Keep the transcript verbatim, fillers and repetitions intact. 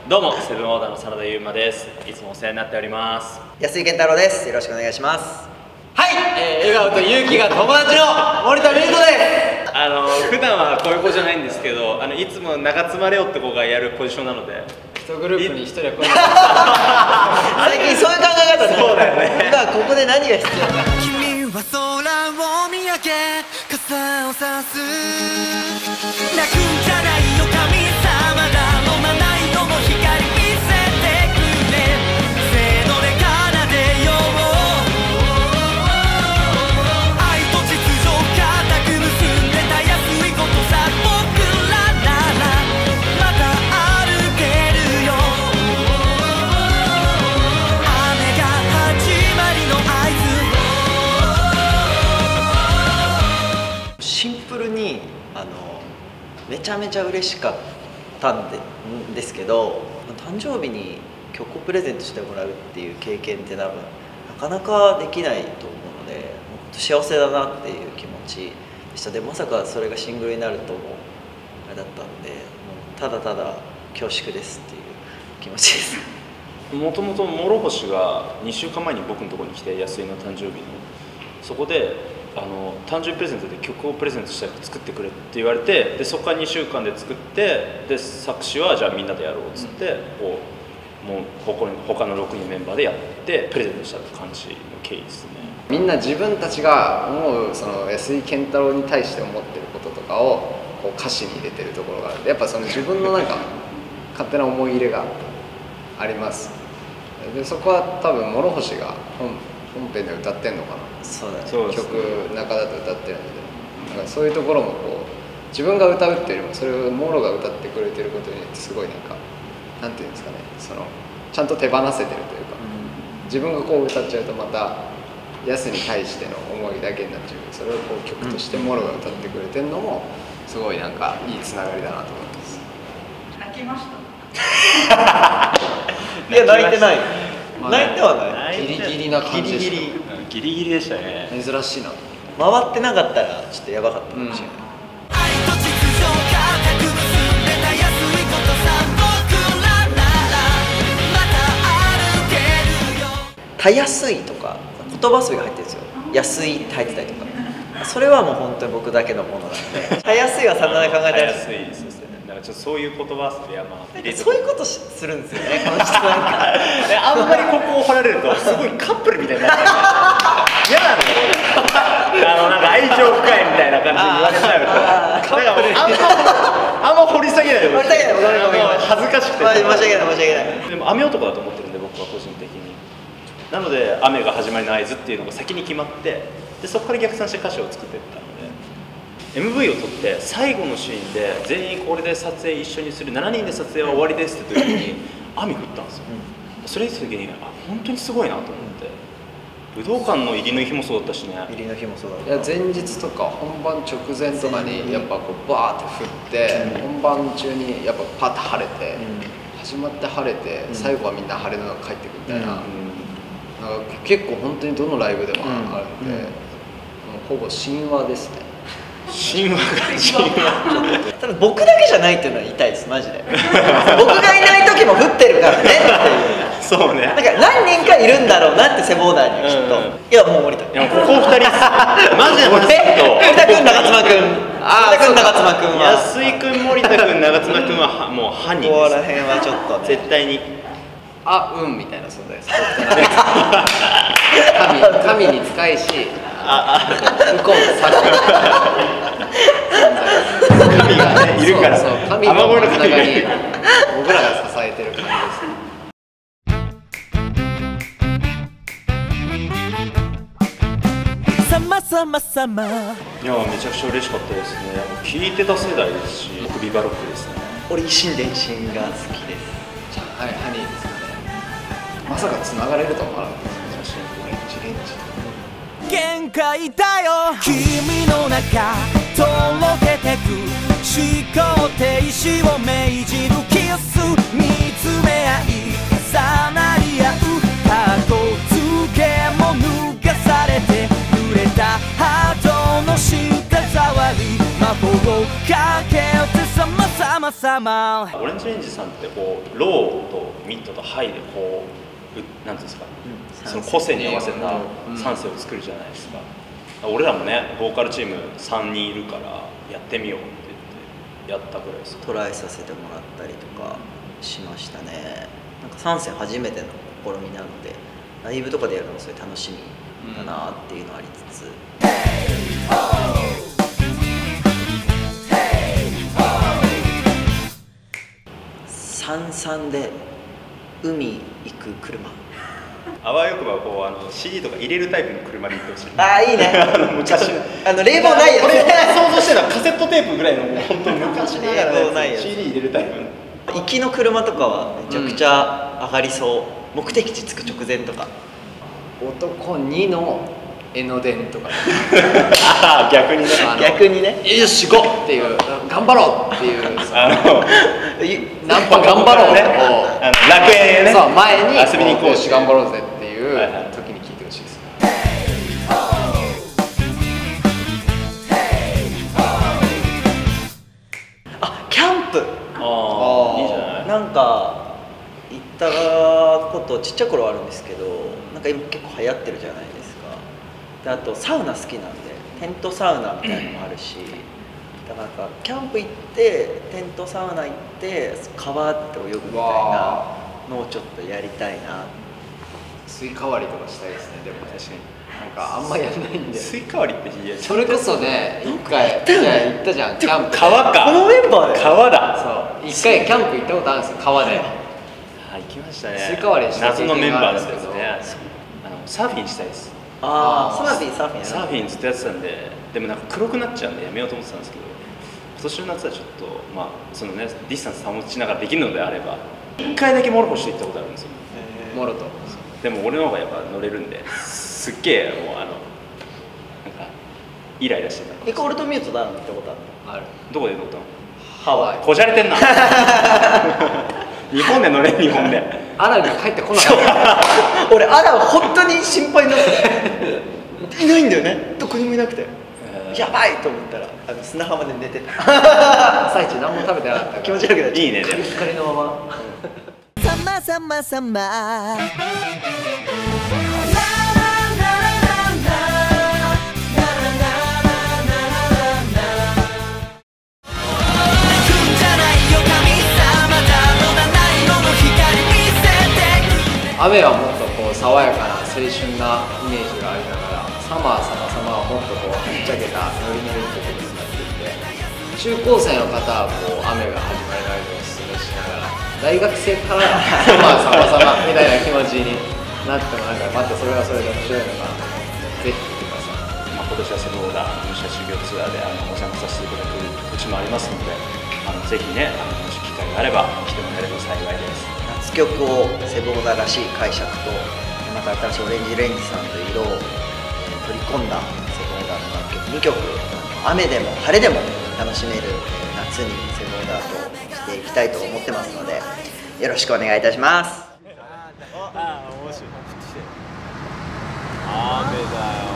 どうも、セブンオーダーの真田悠馬です。いつもお世話になっております。 安井健太郎です。よろしくお願いします。 はい、えー、笑顔と勇気が友達の森田美斗です。 あの普段はこういう子じゃないんですけど、あのいつも長妻レオって子がやるポジションなので、 一グループに一人はこういう最近そういう考え方ね。 そうだよね。 今ここで何が必要か。 君は空を見上げ傘をさす泣くんじゃないよ神様が飲まないのも光見せてくれせーので奏でよう愛と秩序固く結んでた安いことさ僕らならまた歩けるよ雨が始まりの合図シンプルにあのめちゃめちゃ嬉しかったんでんですけど、誕生日に曲をプレゼントしてもらうっていう経験って多分なかなかできないと思うので、もう本当幸せだなっていう気持ちでした。でまさかそれがシングルになるともあれだったんで、もうただただ恐縮ですっていう気持ちです。 もともと諸星がにしゅうかんまえに僕のところに来て、安井の誕生日のそこであの誕生日プレゼントで曲をプレゼントしたら作ってくれって言われて、でそこからにしゅうかんで作って、で作詞はじゃあみんなでやろうっつって、うん、こうもう他の他のろくにんメンバーでやってプレゼントしたって感じの経緯ですね。 みんな自分たちが思うその安井健太郎に対して思ってることとかをこう歌詞に入れてるところがある。やっぱその自分のなんか勝手な思い入れがあります。でそこは多分諸星が本本編で歌ってんのかな。 そうだね。 曲中だと歌ってるので、だからそういうところもこう自分が歌うっていうよりもそれをモロが歌ってくれてることによってすごいなんかなんていうんですかね、そのちゃんと手放せてるというか、うん、自分がこう歌っちゃうとまた安に対しての思いだけになっちゃうけど、それをこう曲としてモロが歌ってくれてるのもすごいなんかいいつながりだなと思います。 泣きましたいや泣いてない。泣いてはない。 ギリギリな感じでした。 ギリギリギリギリでしたね。 珍しいな。 回ってなかったらちょっとやばかったかもしれない。 愛と秩序固く結んでた安いことさ僕らならまた歩けるよたやすいとか言葉遊びが入ってるんですよ。安いって入ってたりとか、それはもう本当に僕だけのものなので。たやすいはさんざん考えたら安いですね。だからちょっとそういう言葉遊びはまあ入れて、 そういうことしするんですよね、この人なんか。 あんまりここを掘られるとすごいカップルみたいになっちゃう。嫌なんだよ。あのなんか愛情深いみたいな感じで言われちゃうと、だからあんまあんま掘り下げないでほしい。 掘り下げない、ごめんごめんごめん。 恥ずかしくて。 申し訳ない申し訳ない。 でも雨男だと思ってるんで、僕は個人的に。なので雨が始まりの合図っていうのが先に決まって、でそこから逆算して歌詞を作っていったので、 エムブイ を撮って最後のシーンで全員これで撮影一緒にするしちにんで撮影は終わりですって時に雨降ったんですよ。それに時にあ本当にすごいなと思って、武道館の入りの日もそうだったしね。 入りの日もそうだった。 いや前日とか本番直前とかにやっぱこうバーって降って、本番中にやっぱパッと晴れて、始まって晴れて、最後はみんな晴れの中帰ってくみたいな、なんか結構本当にどのライブでもあるんで、ほぼ神話ですね。 神話が神話。 ただ僕だけじゃないっていうのは言いたいですマジで。僕がいない時も降ってるからねっていう。 そうね。 なんか何人かいるんだろうなってセボーダーにはきっと。いやもう森田。 いやここふたりマジでマジで。 森田君長妻君。森田君長妻君は。 安井君森田君長妻君はもう犯人です。 ここら辺はちょっとね。 絶対に。 あうんみたいな存在です。神神に使いし。ああ向こうの作神がねいるから、 そうそう神の真ん中に僕らが支えてる感じです。 さまさまさまいやめちゃくちゃ嬉しかったですね。聴いてた世代ですし、僕ビバロックですね。 俺一心伝心が好きです。 じゃあはいハニーですかね。まさか繋がれるとは思わなかったですね。レンジレンジ限界だよ君の中とろけてく思考停止を命じるキス見つめ合い重なり合う過去付けも脱がされて濡れたハートの舌触り魔法をかけてさまざままさまオレンジレンジさんってこうローとミッドとハイでこううなんていうんですか、 うんその個性に合わせたさんせいを作るじゃないですか、うん、俺らもねボーカルチームさんにんいるからやってみようって言ってやったぐらいです。 トライさせてもらったりとかしましたね。なんかさんせん初めての試みなのでライブとかでやるのもすごい楽しみだなっていうのありつつ、三々で海行く車。 あわよくばこうあの シーディー とか入れるタイプの車で行ってほしい。 ああいいね。 あの昔あの冷房ないやつ。 俺想像してたのはカセットテープぐらいの本当昔ながら冷房ないやつシーディー 入れるタイプの。 行きの車とかはめちゃくちゃ上がりそう、うん、目的地着く直前とか男にの江ノ電とかああ逆にね逆にねよし行こうっていう頑張ろうっていうあのナンパ頑張ろうねをあの楽園へねそう前に遊びに行こうよし頑張ろうぜっていうはいはい時に聞いてほしいです。 あキャンプああいいじゃない。 なんか行ったことちっちゃい頃はあるんですけど、なんか今結構流行ってるじゃないですか。であとサウナ好きなんでテントサウナみたいなのもあるし、だからなんかキャンプ行ってテントサウナ行って川って泳ぐみたいなのをちょっとやりたいな。 スイカ割りとかしたいですね。でも確かになんかあんまやんないんでスイカ割りっていやそれこそね一回じゃあ行ったじゃんキャンプで川かこのメンバーで川だ。 そう一回キャンプ行ったことあるんですよ川で。 あ行きましたね。 スイカ割りした謎のメンバーです経験があるんね。 ですあのサーフィンしたいです。 あああーサーフィンサーフィンやサーフィンずっとやってたんで、でもなんか黒くなっちゃうんでやめようと思ってたんですけど、今年の夏はちょっとまあそのねディスタンス保ちながらできるのであれば一回だけモロコシ行ったことあるんですよ。 モロとでも俺の方がやっぱ乗れるんですっげえもうあのなんかイライラしてた。 エコールトミュートだなってことあるあるどこで乗ったの？ ハワイこじゃれてんな日本で乗れ日本でアラが帰ってこなかった俺アラは本当に心配になっていないんだよね、どこにもいなくてやばいと思ったらあの砂浜で寝てた朝一何も食べてなかったから気持ち悪くなっちゃういいねでもカリッカリのままさまさまさま雨はもっとこう爽やかな青春なイメージがありながらサマー様様はもっとこうはっちゃけたノリノリの曲になっていて、中高生の方はこう雨が始まるライブをおすすめしながら大学生からサマー様様みたいな気持ちになってもなんかまたそれはそれで面白いのかなと思ってぜひ聴いてください。 まあ、今年はセブンオーダー武者修行ツアーであのお邪魔させていただく土地もありますので、あのぜひねあのもし機会があれば来てもらえれば幸いです。 夏曲をセブオーダーらしい解釈とまた新しいオレンジレンジさんという色を取り込んだセブオーダーの楽曲にきょく、雨でも晴れでも楽しめる夏にセブオーダーとしていきたいと思ってますのでよろしくお願いいたします。 雨だよ。